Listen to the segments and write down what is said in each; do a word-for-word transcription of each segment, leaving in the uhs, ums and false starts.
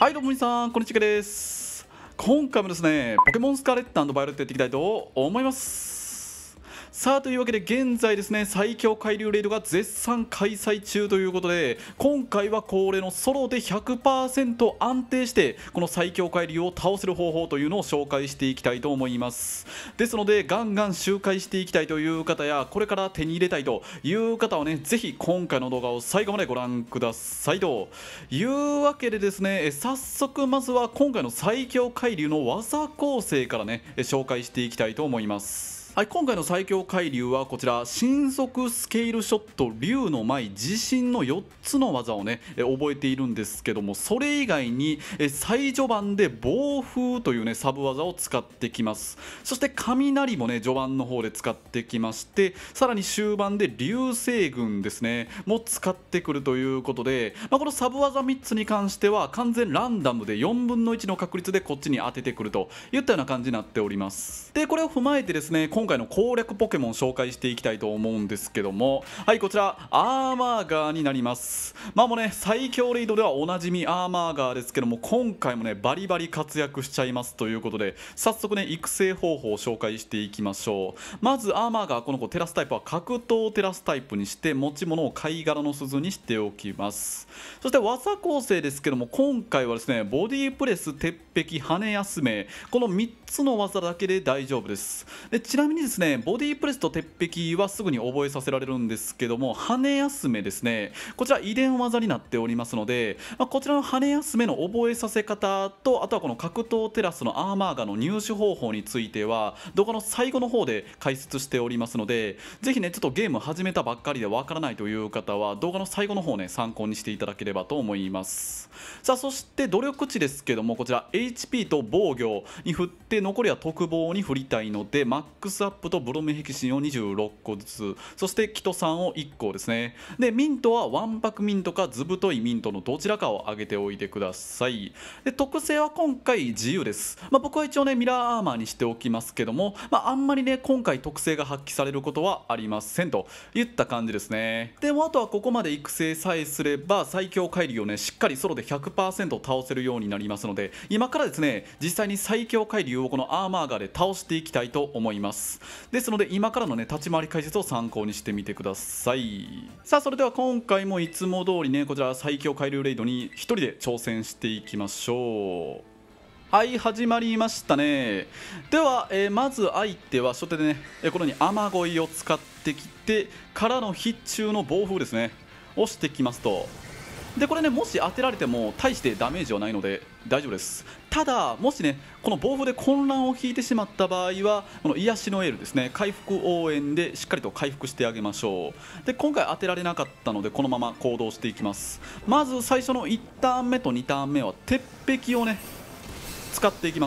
はいどうも皆さんこんにちはです。今回もですねポケモンスカーレット&バイオレットやっていきたいと思います。さあというわけで現在ですね最強海流レイドが絶賛開催中ということで、今回は恒例のソロで ひゃくパーセント 安定してこの最強海流を倒せる方法というのを紹介していきたいと思います。ですのでガンガン周回していきたいという方やこれから手に入れたいという方はねぜひ今回の動画を最後までご覧くださいというわけでですね、早速まずは今回の最強海流の技構成からね紹介していきたいと思います。はい、今回の最強海流はこちら神速スケールショット竜の舞地震のよっつの技をね覚えているんですけども、それ以外に最序盤で暴風というねサブ技を使ってきます。そして雷もね序盤の方で使ってきまして、さらに終盤で流星群ですねも使ってくるということで、まあ、このサブ技みっつに関しては完全ランダムでよんぶんのいちの確率でこっちに当ててくるといったような感じになっております。でこれを踏まえてですね今回の攻略ポケモンを紹介していきたいと思うんですけども、はいこちらアーマーガーになります。まあもうね最強レイドではおなじみアーマーガーですけども、今回もねバリバリ活躍しちゃいますということで、早速ね育成方法を紹介していきましょう。まずアーマーガーこの子テラスタイプは格闘テラスタイプにして持ち物を貝殻の鈴にしておきます。そして技構成ですけども、今回はですねボディプレス鉄壁羽休めこのみっつの技だけで大丈夫です。でちなみにですねボディプレスと鉄壁はすぐに覚えさせられるんですけども、羽休めですねこちら遺伝技になっておりますので、まあ、こちらの羽休めの覚えさせ方と、あとはこの格闘テラスのアーマーガーの入手方法については動画の最後の方で解説しておりますので、ぜひねちょっとゲーム始めたばっかりでわからないという方は動画の最後の方ね参考にしていただければと思います。さあそして努力値ですけども、こちら エイチピー と防御に振って残りは特防に振りたいのでマックスアップとブロメヘキシンをにじゅうろっこずつ、そしてキトさんをいっこですね。でミントはわんぱくミントか図太いミントのどちらかを上げておいてください。で特性は今回自由です。まあ、僕は一応ねミラーアーマーにしておきますけども、まあ、あんまりね今回特性が発揮されることはありませんといった感じですね。でもあとはここまで育成さえすれば最強海流をねしっかりソロで ひゃくパーセント 倒せるようになりますので、今からですね実際に最強海流をこのアーマーガーで倒していきたいと思います。ですので今からのね立ち回り解説を参考にしてみてください。さあそれでは今回もいつも通りねこちら最強海流レイドにひとりで挑戦していきましょう。はい始まりましたね。では、えー、まず相手は初手でね、えー、このように雨乞いを使ってきてからの必中の暴風ですね押してきますと、でこれねもし当てられても大してダメージはないので大丈夫です。ただもしねこの暴風で混乱を引いてしまった場合はこの癒しのエールですね回復応援でしっかりと回復してあげましょう。で今回当てられなかったのでこのまま行動していきます。まず最初のいちターン目とにターン目は鉄壁をね使っていきます。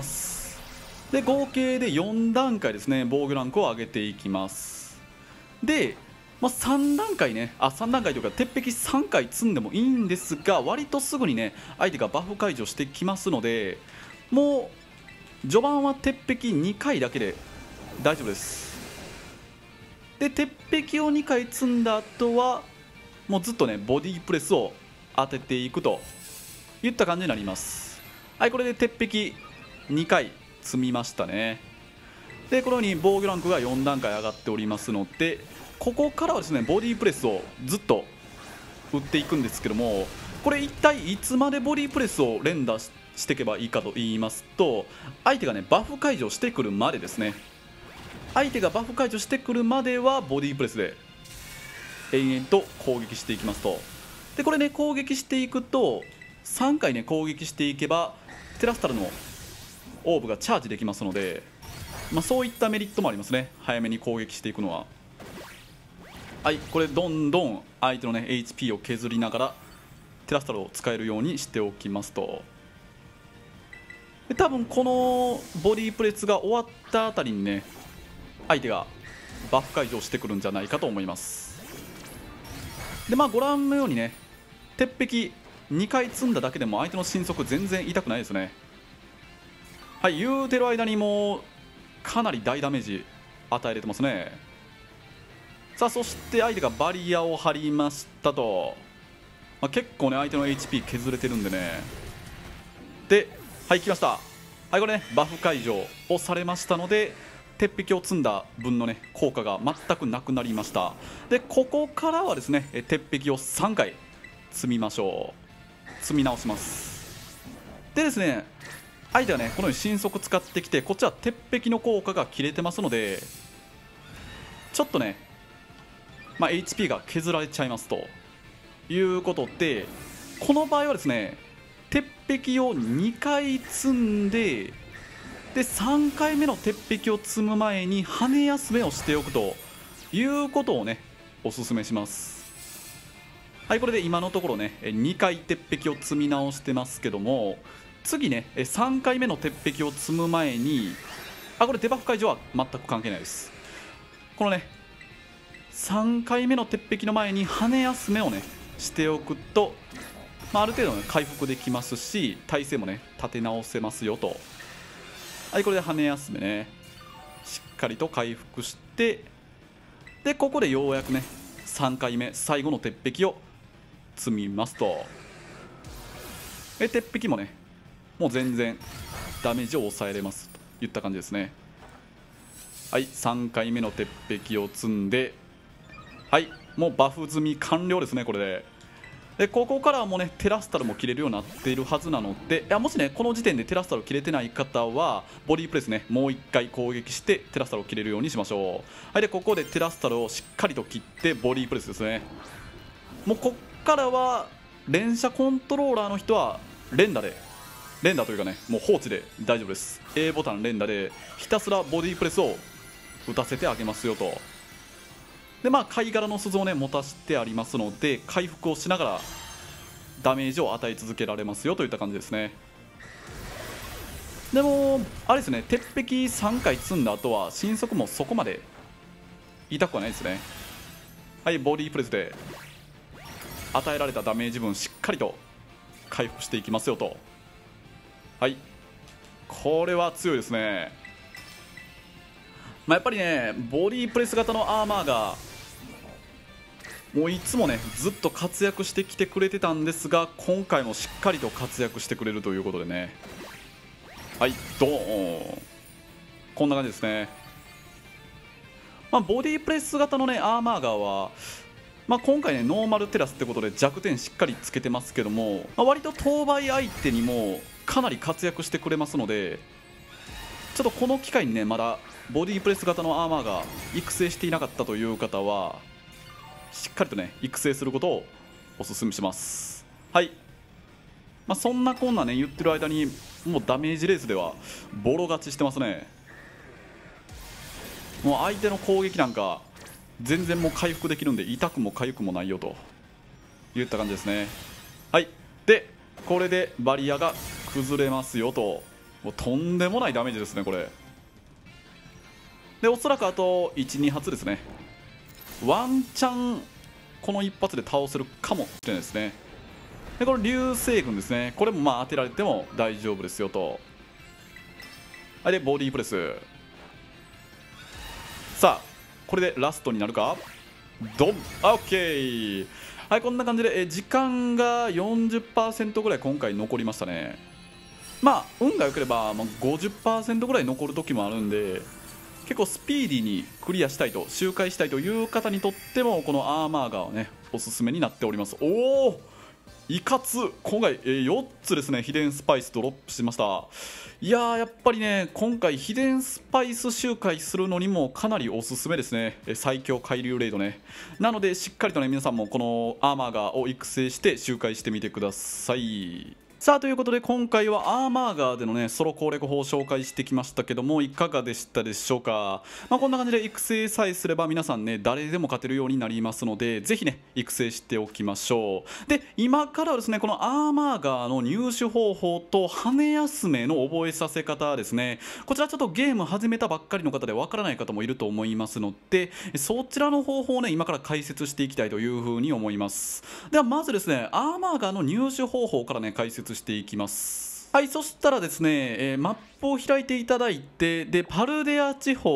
で合計でよんだんかいですね防御ランクを上げていきます。でまあ、さんだんかいねあさんだんかいというか鉄壁さんかい積んでもいいんですが、割とすぐにね相手がバフ解除してきますので、もう序盤は鉄壁にかいだけで大丈夫です。で鉄壁をにかい積んだ後はもうずっとねボディプレスを当てていくといった感じになります。はいこれで鉄壁にかい積みましたね。でこのように防御ランクがよんだんかい上がっておりますので、ここからはですねボディプレスをずっと打っていくんですけども、これ一体いつまでボディプレスを連打していけばいいかと言いますと、相手がねバフ解除してくるまでですね、相手がバフ解除してくるまではボディプレスで延々と攻撃していきますと、でこれね攻撃していくとさんかいね攻撃していけばテラスタルのオーブがチャージできますので、まあ、そういったメリットもありますね早めに攻撃していくのは。はいこれどんどん相手のね エイチピー を削りながらテラスタルを使えるようにしておきますと、で多分このボディプレスが終わったあたりにね相手がバフ解除してくるんじゃないかと思います。でまあご覧のようにね鉄壁にかい積んだだけでも相手の神速全然痛くないですね。はい言うてる間にもうかなり大ダメージ与えれてますね。さあそして相手がバリアを張りましたと、まあ、結構ね相手の エイチピー 削れてるんでね、 で、はい、来ました。はい、これね、バフ解除をされましたので、鉄壁を積んだ分のね効果が全くなくなりました。で、ここからはですね、鉄壁をさんかい積みましょう。積み直します。でですね、相手はねこのように神速使ってきて、こっちは鉄壁の効果が切れてますので、ちょっとね、まあ、エイチピー が削られちゃいますということで、この場合はですね、鉄壁をにかい積んで、でさんかいめの鉄壁を積む前に羽休めをしておくということをねおすすめします。はい、これで今のところねにかい鉄壁を積み直してますけども、次ねさんかいめの鉄壁を積む前に、あ、これデバフ解除は全く関係ないです。このねさんかいめの鉄壁の前に羽休めをねしておくと、まあ、ある程度、ね、回復できますし、体勢もね立て直せますよと。はい、これで羽休めねしっかりと回復して、でここでようやくねさんかいめ最後の鉄壁を積みますと、で鉄壁もねもう全然ダメージを抑えれますといった感じですね。はい、さんかいめの鉄壁を積んで、はい、もうバフ済み完了ですね。これででここからはもうねテラスタルも切れるようになっているはずなので、いやもしねこの時点でテラスタル切れてない方はボディープレスねもういっかい攻撃してテラスタルを切れるようにしましょう。はい、でここでテラスタルをしっかりと切ってボディープレスですね。もうこっからは連射コントローラーの人は連打で、連打というかねもう放置で大丈夫です。 A ボタン連打でひたすらボディープレスを打たせてあげますよと。でまあ貝殻の鈴をね持たせてありますので、回復をしながらダメージを与え続けられますよといった感じですね。でもあれですね、鉄壁さんかい積んだ後は神速もそこまで痛くはないですね。はい、ボディープレスで与えられたダメージ分しっかりと回復していきますよと。はい、これは強いですね。まあ、やっぱりねボディープレス型のアーマーがもういつもねずっと活躍してきてくれてたんですが、今回もしっかりと活躍してくれるということでね、はい、ドーン、こんな感じですね。まあ、ボディープレス型のねアーマーガーは、まあ、今回ねノーマルテラスってことで弱点しっかりつけてますけども、まあ、割と当倍相手にもかなり活躍してくれますので、ちょっとこの機会にねまだボディープレス型のアーマーが育成していなかったという方はしっかりとね育成することをお勧めします。はい、まあ、そんなこんなね言ってる間にもうダメージレースではボロ勝ちしてますね。もう相手の攻撃なんか全然もう回復できるんで痛くも痒くもないよといった感じですね。はい、でこれでバリアが崩れますよと、もうとんでもないダメージですねこれで、おそらくあといち、に発ですね。ワンチャンこの一発で倒せるかもしれないですね。でこれ流星群ですね、これもまあ当てられても大丈夫ですよと。はい、でボディープレス、さあこれでラストになるか、ドン、あ、オッケー。はい、こんな感じでえ時間が よんじゅっパーセント ぐらい今回残りましたね。まあ運が良ければ、まあ、ごじゅっパーセント ぐらい残る時もあるんで、結構スピーディーにクリアしたいと周回したいという方にとってもこのアーマーガーはねおすすめになっております。おお、いかつ、今回、えー、よっつですね秘伝スパイスドロップしました。いやーやっぱりね今回秘伝スパイス周回するのにもかなりおすすめですね。え最強海流レイドね。なのでしっかりとね皆さんもこのアーマーガーを育成して周回してみてください。さあということで今回はアーマーガーでのねソロ攻略法を紹介してきましたけども、いかがでしたでしょうか。まあ、こんな感じで育成さえすれば皆さんね誰でも勝てるようになりますので、ぜひね育成しておきましょう。で今からはですねこのアーマーガーの入手方法と羽休めの覚えさせ方ですね、こちらちょっとゲーム始めたばっかりの方でわからない方もいると思いますので、そちらの方法をね今から解説していきたいというふうに思います。ではまずですねアーマーガーの入手方法からね解説していきます。はい、そしたらですね、えー、マップを開いていただいて、でパルデア地方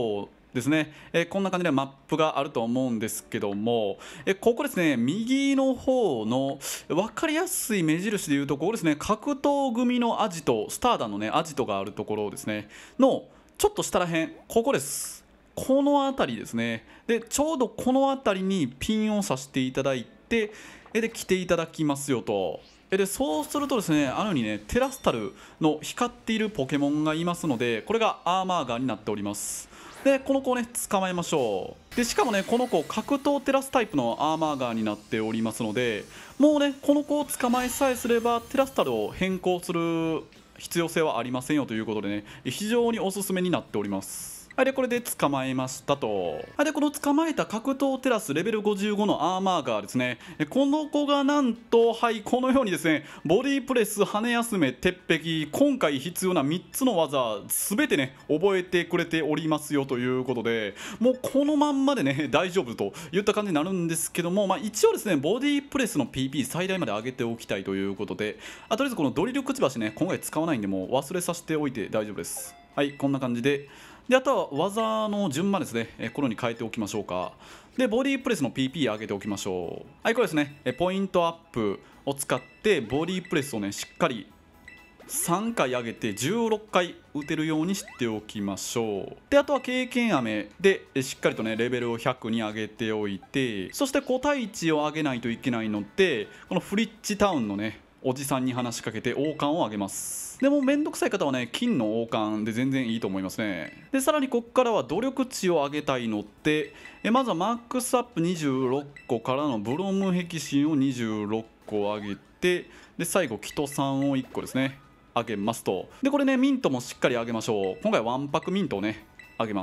ですね、えー、こんな感じでマップがあると思うんですけども、えー、ここですね、右の方の分かりやすい目印でいうと、ここですね、格闘組のアジト、スターダンのねアジトがあるところですねのちょっと下らへん、ここです。この辺りですね。でちょうどこの辺りにピンを刺していただいて、で来ていただきますよと。でそうするとですね、あのようにねテラスタルの光っているポケモンがいますので、これがアーマーガーになっております。でこの子をね捕まえましょう。でしかもねこの子格闘テラスタイプのアーマーガーになっておりますので、もうねこの子を捕まえさえすればテラスタルを変更する必要性はありませんよということでね、非常におすすめになっております。はい、でこれで捕まえましたと。はい、でこの捕まえた格闘テラスレベルごじゅうごのアーマーガーですね、この子がなんと、はい、このようにですねボディプレス、羽休め、鉄壁、今回必要なみっつの技全てね覚えてくれておりますよということで、もうこのまんまでね大丈夫といった感じになるんですけども、まあ、一応ですねボディプレスの ピーピー 最大まで上げておきたいということで、あとりあえずこのドリルくちばしね今回使わないんでもう忘れさせておいて大丈夫です。はい、こんな感じで。であとは技の順番ですね、えこのように変えておきましょうか。でボディプレスの ピーピー 上げておきましょう。はい、これですね、えポイントアップを使ってボディプレスをねしっかりさんかい上げてじゅうろっかい打てるようにしておきましょう。であとは経験飴でしっかりとねレベルをひゃくに上げておいて、そして個体値を上げないといけないので、このフリッチタウンのねおじさんに話しかけて王冠を上げます。でもめんどくさい方はね金の王冠で全然いいと思いますね。でさらにここからは努力値を上げたいので、えまずはマックスアップにじゅうろっこからのブロム壁芯をにじゅうろっこ上げて、で最後キトさんをいっこですね上げますと。でこれねミントもしっかり上げましょう。今回はわんぱくミントをね上げます。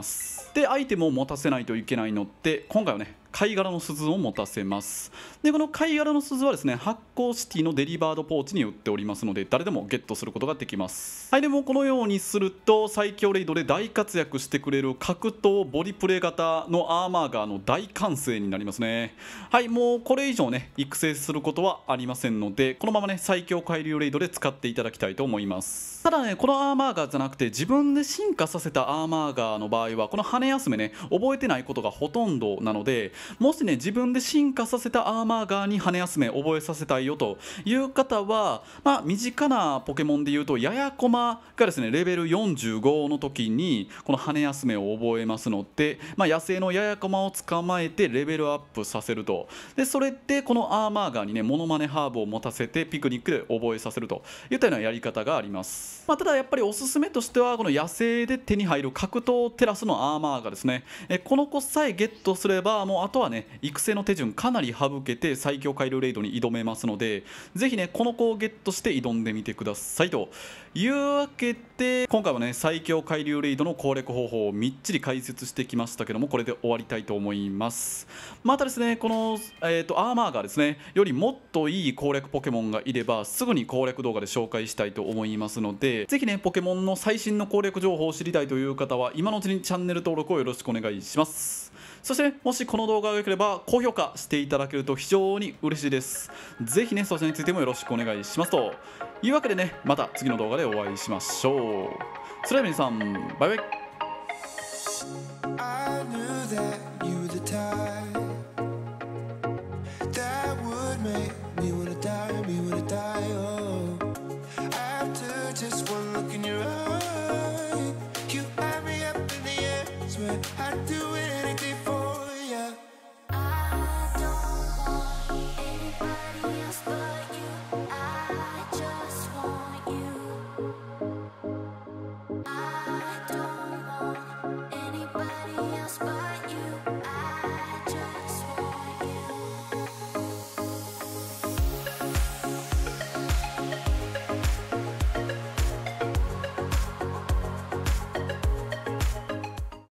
でアイテムを持たせないといけないので、今回はね貝殻の鈴を持たせます。でこの貝殻の鈴はですね発光シティのデリバードポーチに売っておりますので、誰でもゲットすることができます。はい、でもこのようにすると最強レイドで大活躍してくれる格闘ボディプレイ型のアーマーガーの大完成になりますね。はい、もうこれ以上ね育成することはありませんので、このままね最強海流レイドで使っていただきたいと思います。ただねこのアーマーガーじゃなくて自分で進化させたアーマーガーの場合はこの羽休めね覚えてないことがほとんどなので、もしね自分で進化させたアーマーガーに羽休め覚えさせたいよという方は、まあ、身近なポケモンでいうとヤヤコマがですねレベルよんじゅうごの時にこの羽休めを覚えますので、まあ、野生のヤヤコマを捕まえてレベルアップさせると。でそれでこのアーマーガーにねモノマネハーブを持たせてピクニックで覚えさせるといったようなやり方があります。まあ、ただやっぱりおすすめとしてはこの野生で手に入る格闘テラスのアーマーガーですね。えこの子さえゲットすればもうあとはね育成の手順かなり省けて最強海流レイドに挑めますので、ぜひねこの子をゲットして挑んでみてくださいというわけで、今回はね最強海流レイドの攻略方法をみっちり解説してきましたけども、これで終わりたいと思います。またですねこの、えーと、アーマーガーですねよりもっといい攻略ポケモンがいればすぐに攻略動画で紹介したいと思いますので、ぜひねポケモンの最新の攻略情報を知りたいという方は今のうちにチャンネル登録をよろしくお願いします。そして、ね、もしこの動画が良ければ高評価していただけると非常に嬉しいです。ぜひねそちらについてもよろしくお願いしますというわけでね、また次の動画でお会いしましょう。それでは皆さんバイバイ。I knew that you were the type that would make me wanna die, me wanna die, oh. After just one look in your eye, you had me up in the air, swear I'd do anything for ya. I don't want anybody else but you. I just